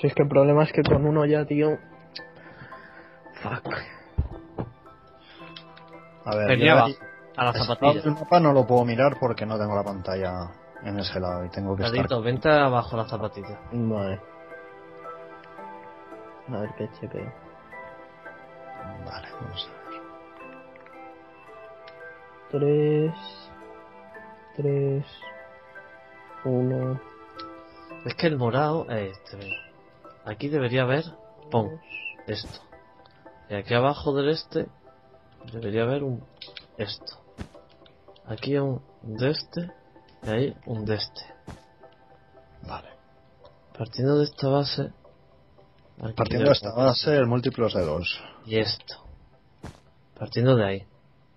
Si es que el problema es que con uno ya, tío... Fuck. A ver, Venía yo abajo, a la este zapatilla. lado del mapa no lo puedo mirar porque no tengo la pantalla en ese lado y tengo que estar... Tadito, vente abajo a la zapatilla. Vale. A ver qué chequeo. Vale, vamos a ver. 3... 3... 1... Es que el morado es este, venga. Aquí debería haber, pon, esto. Y aquí abajo del este debería haber un esto. Aquí un de este y ahí un de este. Vale. Partiendo de esta base, aquí Partiendo de esta base, el múltiplo es de 2. y esto. Partiendo de ahí.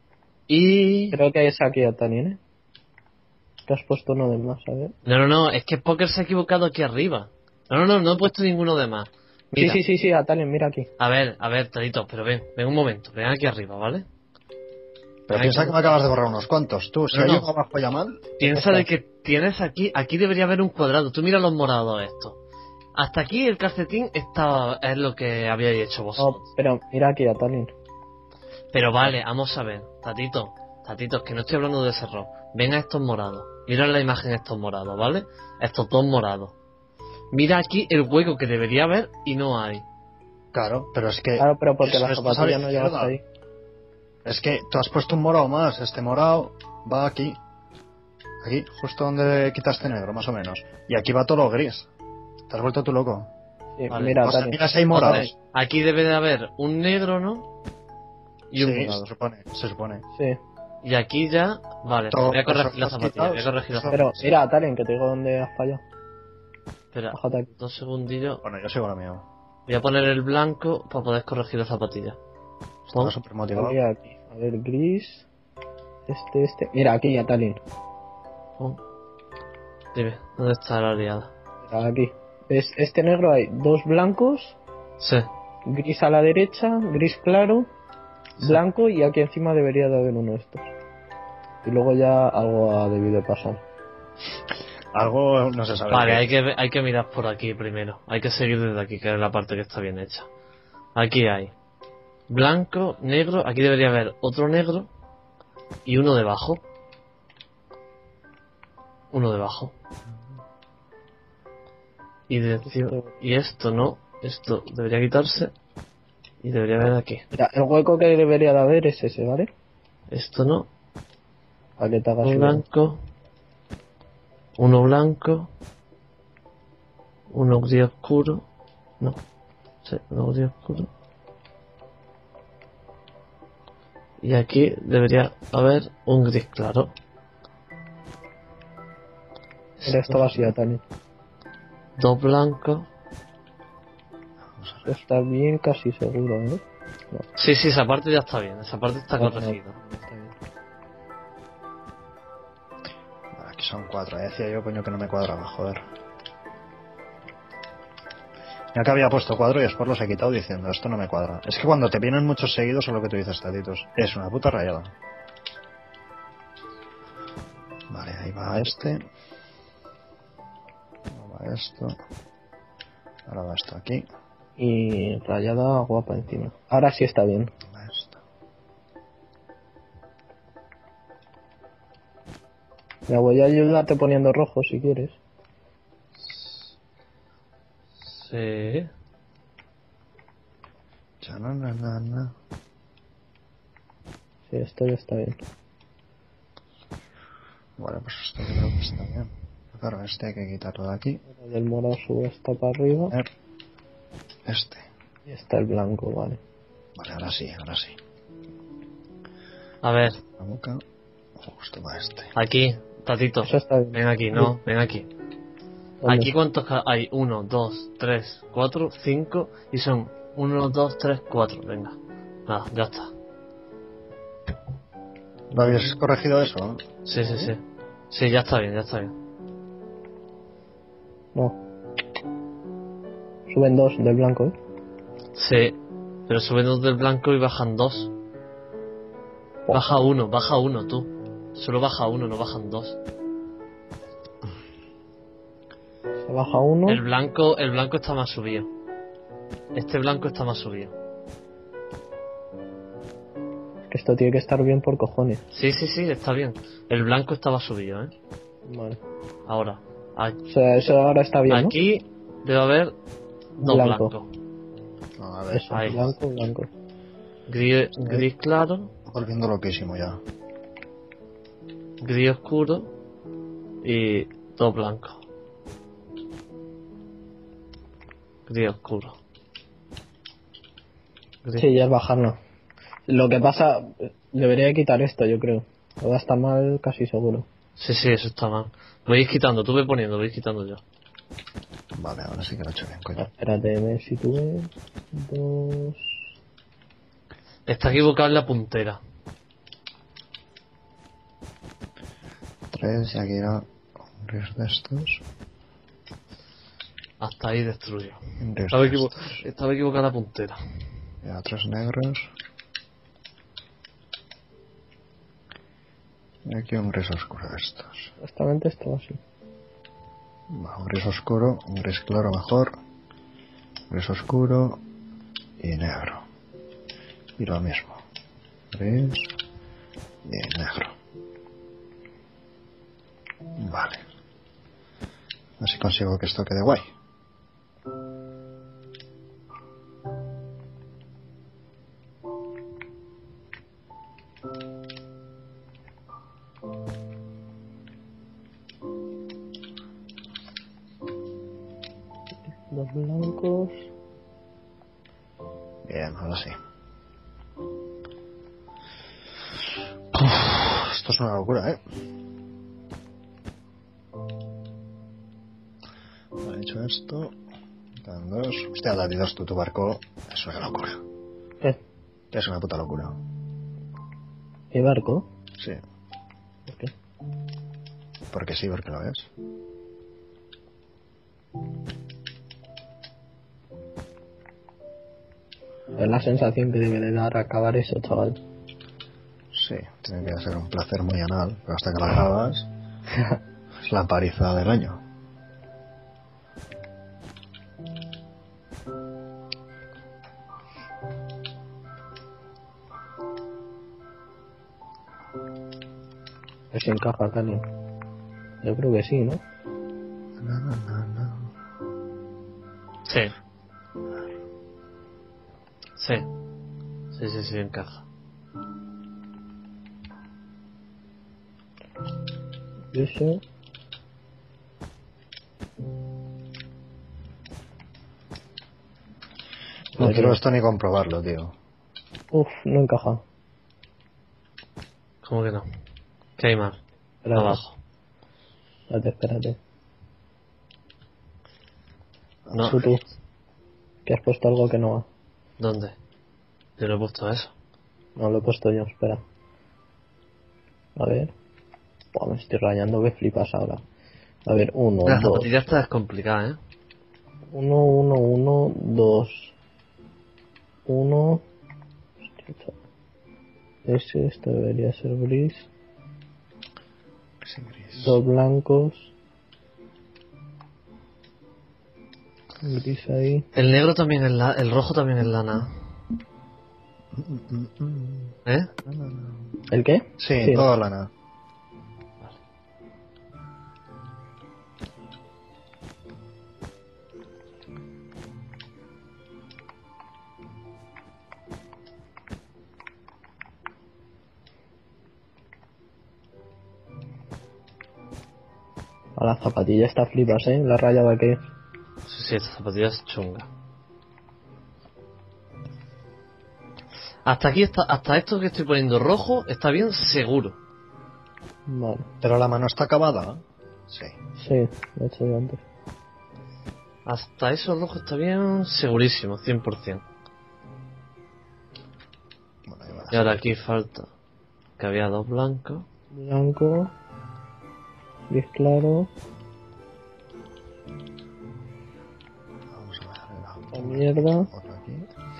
Y Creo que es aquí a Tanien, ¿eh? Te has puesto uno de más, a ver. no, es que Poker se ha equivocado aquí arriba. No he puesto ninguno de más. Mira, Sí, a Tanien, mira aquí. a ver, Tadito, pero ven un momento, ven aquí arriba, ¿vale? Pero Ven piensa aquí. que me acabas de borrar unos cuantos. Tú, si No, hay no. uno abajo ya mal... Piensa de que tienes aquí debería haber un cuadrado. Tú mira los morados estos. Hasta aquí el calcetín es lo que habíais hecho No, vosotros. pero mira aquí a Tanien. Pero vale, vamos a ver, Tatito, es que no estoy hablando de ese error. Ven a estos morados. Mira la imagen de estos morados, ¿vale? Estos dos morados. Mira aquí el hueco que debería haber y no hay. Claro, pero es que... Claro, pero porque eso la es zapatilla no llega izquierda. hasta ahí. Es que tú has puesto un morado más. Este morado va aquí. Aquí, justo donde quitaste negro, más o menos. Y aquí va todo lo gris. Te has vuelto tú loco. Sí, Vale. mira, O sea, Tanien. mira si hay morados. Entonces, aquí debe de haber un negro, ¿no? Y un Sí, morado. se supone. Sí. Y aquí ya... Vale, Todo voy a corregir eso la has zapatilla. quitado. Voy a corregir la Eso- Pero zapatilla. mira, Tanien, que te digo dónde has fallado. Espera, Bájate aquí. 2 segundillos. Bueno, yo sigo lo mío. Voy a poner el blanco para poder corregir la zapatilla. Estaba Pon. súper motivado. Mira aquí. A ver, gris. Este. Mira, aquí a Tanien. Pon. Dime, ¿dónde está la aliada? Mira, aquí. ¿Ves? Este negro hay dos blancos, Sí. gris a la derecha, gris claro, blanco y aquí encima debería de haber uno de estos. Y luego ya algo ha debido de pasar. Algo no se sabe. Vale, hay que mirar por aquí primero. Hay que seguir desde aquí, que es la parte que está bien hecha. Aquí hay blanco, negro. Aquí debería haber otro negro y uno debajo. Uno debajo. Y esto no. Esto debería quitarse. Y debería haber aquí. Mira, el hueco que debería de haber es ese, ¿vale? Esto no. Para que te hagas Uno una- blanco. Uno blanco. Uno gris oscuro. No. Sí, uno gris oscuro. Y aquí debería haber un gris claro. Mira, esto va así a Tanien. Dos blancos. Está bien, casi seguro, ¿eh? Sí, esa parte ya está bien. Esa parte está No, corregida. está bien. Vale, aquí son 4. Decía yo, coño, que no me cuadraba, joder. Ya que había puesto 4 y después los he quitado diciendo, esto no me cuadra. Es que cuando te vienen muchos seguidos, es lo que tú dices, Taditos. Es una puta rayada. Vale, ahí va este. Ahora va esto. Ahora va esto aquí. Y rayada guapa encima. Ahora sí está bien. Va esto. Me voy a ayudarte poniendo rojo si quieres. Sí. Chananana. Sí, esto ya está bien. Vale, pues esto creo que está bien. Claro, este hay que quitarlo de aquí. Del morado sube hasta para arriba. Este. Y está el blanco, vale. Vale, ahora sí, ahora sí. A ver, La boca. Justo va este. aquí, Tatito. Eso está bien. Ven aquí, no, ven aquí. ¿Dónde? Aquí cuántos hay, 1, 2, 3, 4, 5 y son 1, 2, 3, 4, venga. Nada, ya está. ¿Lo habías corregido eso? ¿No? Sí. Sí, ya está bien, No. Suben dos del blanco, ¿eh? Sí, pero suben 2 del blanco y bajan 2. Baja uno tú. Solo baja 1, no bajan 2. Se baja uno. El blanco está más subido. Este blanco está más subido. Que esto tiene que estar bien por cojones. Sí, está bien. El blanco estaba subido, Vale. Ahora. O sea, eso ahora está bien, ¿no? Aquí debe haber dos Blanco. blancos. No, a ver, Eso, Ahí. blanco. Gris claro, volviendo loquísimo ya. gris oscuro y dos blancos. Gris oscuro. Gris. Sí, ya es bajarlo. Lo que pasa, debería quitar esto, yo creo. Ahora está mal, casi seguro. Sí, eso está mal. Voy a ir quitando, tú ve poniendo, voy a ir quitando yo. Vale, ahora sí que lo he hecho bien, coño. Espérate, me sitúe. 2. Está equivocado en la puntera. 3, y aquí era un gris de estos. Hasta ahí destruyo. Un gris Estaba, de estos. estaba equivocada la puntera. Y ahora 3 negros. Y aquí un gris oscuro de estos. Justamente esto así. Va, un gris oscuro, un gris claro mejor. Gris oscuro y negro. Y lo mismo. Gris y negro. Vale. Así consigo que esto quede guay. Dos blancos. Bien, ahora sí. Uf, esto es una locura, Vale, hecho esto. Quedan 2. Hostia, David, tu barco es una locura. ¿Qué? Es una puta locura. ¿Mi barco? Sí. ¿Por qué? Porque sí, porque lo es. Es la sensación que debe de dar acabar eso, chaval. Sí, tiene que ser un placer muy anal, pero hasta que lo acabas es la paliza del año. Que se encaja, Cali. Yo creo que sí, ¿no? Sí. Sí, encaja. Eso. No quiero esto ni comprobarlo, tío. Uf, no encaja. ¿Cómo que no? ¿Qué hay más? Espérate. Abajo. Espérate. No. Tú. Que has puesto algo que no va. ¿Dónde? Yo no he puesto eso. No lo he puesto yo, espera. A ver. Buah, me estoy rayando, que flipas ahora. A ver, 1, La 2. zapatilla esta es complicada, 1, 2. 1. Esto debería ser gris. Sí, gris. Dos blancos. Gris ahí. El negro también es el rojo también es lana. ¿Eh? ¿El qué? Sí, todo lana. A la zapatilla está flipas, la rayada que. Sí, esta zapatilla es chunga. Hasta aquí hasta esto que estoy poniendo rojo está bien seguro. Vale. Pero la mano está acabada. Sí. Sí, lo he hecho yo antes. Hasta eso rojo está bien segurísimo, 100%. Bueno, ahí va. Y ahora aquí falta que había dos blancos. Blanco. Gris claro. Vamos a ver. La mierda. Otro aquí.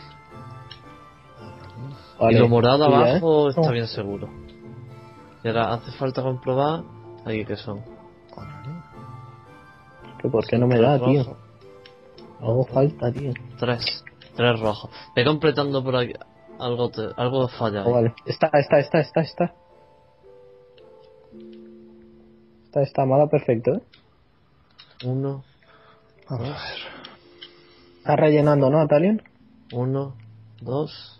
Otro aquí. Vale. Y lo morado Pilla, abajo está Oh. bien seguro. Y ahora hace falta comprobar aquí que son. Otro aquí. Que por qué no me da, tío. rojo. Hago falta, tío. 3 rojos. Ve completando por aquí. Algo falla ahí. Vale. Está. Me ha dado perfecto, ¿eh? 1, Vamos a ver. Está rellenando, ¿no, Atalian? 1, 2.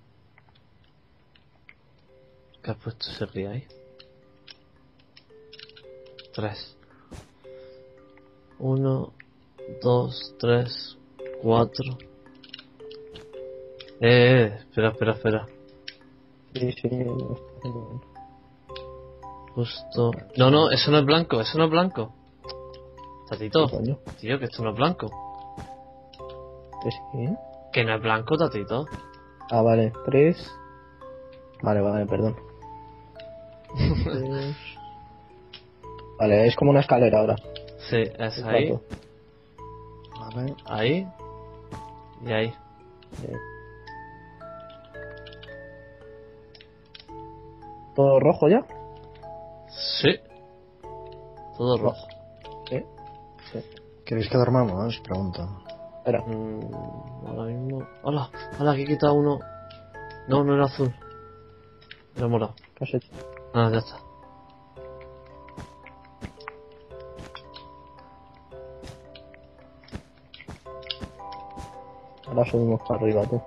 ¿Qué has puesto ese río ahí? 3. 1, 2, 3, 4. Espera. Sí. Justo. No, eso no es blanco, Tatito. ¿Qué coño? Tío, que esto no es blanco. Que sí. Que no es blanco, Tatito. Ah, vale. 3. Vale, perdón. 3. Vale, es como una escalera ahora. Sí, es ahí, 4. Vale. ahí y ahí. ¿Todo rojo ya? Sí. Todo rojo. Sí. ¿Queréis que dormamos? Pregunto. Espera. Ahora mismo. Hola, que he quitado uno. No era azul. Era morado. ¿Qué has hecho? Ah, ya está. Ahora subimos para arriba, tú.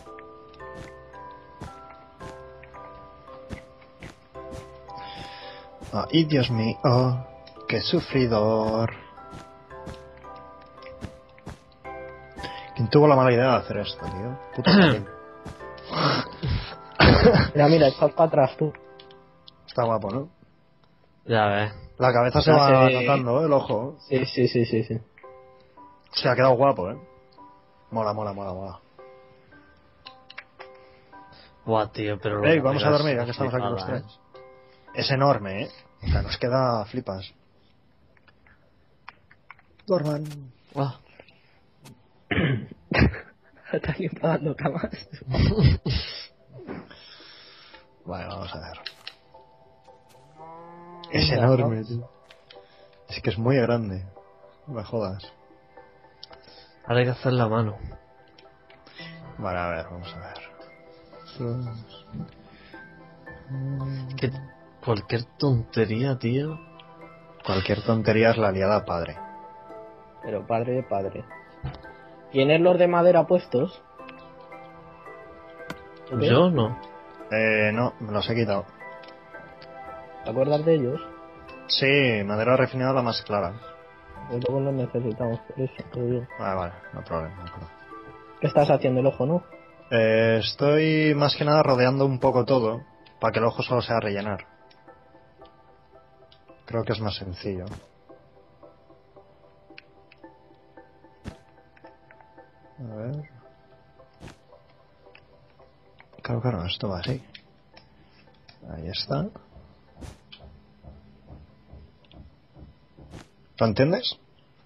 Ay, Dios mío, qué sufridor. ¿Quién tuvo la mala idea de hacer esto, tío? Puto Joaquín. Mira, estás para atrás, tú. Está guapo, ¿no? Ya ves. La cabeza se Ya va sé. notando, ¿eh? El ojo. Sí. Se ha quedado guapo, ¿eh? Mola. Buah, tío, pero... Ey, vamos a dormir, ya que estamos aquí los flipada, tres. Es enorme, ¿eh? O sea, nos queda flipas. Duerman. Ah. Está dando camas. Vale, vamos a ver. Es enorme, tío. Es que es muy grande. No me jodas. Ahora hay que hacer la mano. Vale, a ver, vamos a ver. Que cualquier tontería, tío. Cualquier tontería es la liada padre. Pero padre de padre. ¿Tienes los de madera puestos? ¿Tú qué? Yo no. No, me los he quitado. ¿Te acuerdas de ellos? Sí, madera refinada la más clara. Pues luego los necesitamos, por eso te lo digo. Vale, no hay problema. ¿Qué estás haciendo el ojo, no? Estoy más que nada rodeando un poco todo para que el ojo solo sea rellenar. Creo que es más sencillo. A ver. Claro, esto va así. Ahí está. ¿Lo entiendes?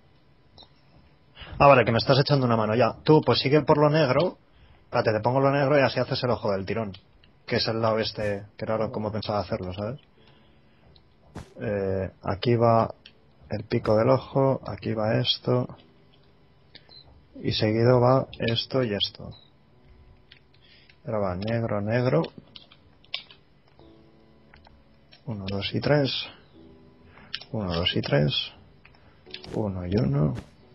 Ah, vale, que me estás echando una mano ya. Tú, pues sigue por lo negro. Espérate, te pongo lo negro y así haces el ojo del tirón. Que es el lado este, que era como pensaba hacerlo, ¿sabes? Aquí va el pico del ojo, aquí va esto. Y seguido va esto y esto. Ahora va negro, negro. 1, 2 y 3. 1, 2 y 3. 1 y 1.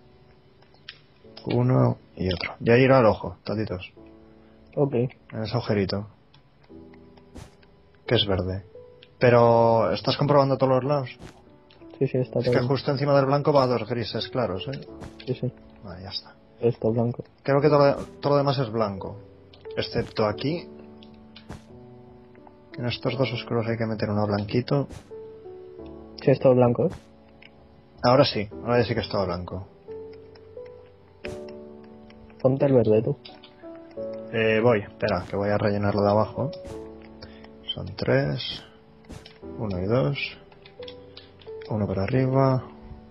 1 y otro. Ya irá al ojo, tatitos. Ok. En ese agujerito. Que es verde. Pero, ¿estás comprobando todos los lados? Sí, está Es todo que bien. justo encima del blanco va dos grises claros, ¿eh? Sí. Vale, ya está. Esto blanco. Creo que todo lo demás es blanco. Excepto aquí. En estos dos oscuros hay que meter uno blanquito. Sí, es todo blanco, ¿eh? Ahora sí, ahora ya sí que es todo blanco. Ponte el verde, tú. Voy, espera, que voy a rellenarlo de abajo. Son 3. 1 y 2. 1 por arriba.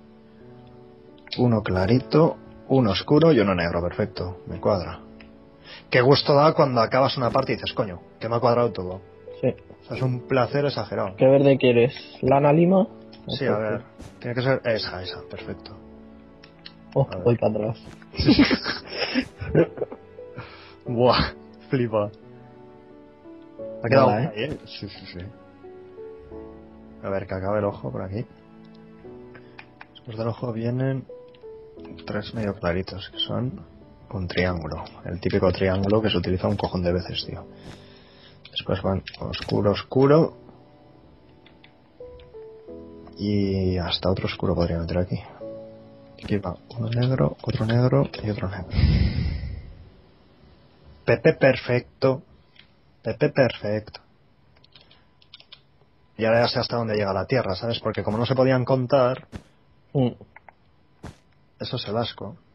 1 clarito. 1 oscuro y 1 negro, perfecto. Me cuadra. Qué gusto da cuando acabas una parte y dices, coño, que me ha cuadrado todo. Sí. O sea, es un placer exagerado. ¿Qué verde quieres? ¿Lana lima? Sí, a ver. Tiene que ser esa, perfecto. Oh, A ver. voy para atrás. Buah, flipa. Ha quedado Mola, guay, ¿eh? Sí. A ver, que acabe el ojo por aquí. Después del ojo vienen 3 medio claritos, que son un triángulo. El típico triángulo que se utiliza un cojón de veces, tío. Después van oscuro. Y hasta otro oscuro podría meter aquí. Aquí va uno negro, otro negro y otro negro. Pepe perfecto. Y ahora ya sé hasta dónde llega la Tierra, ¿sabes? Porque como no se podían contar, Mm. eso es el asco.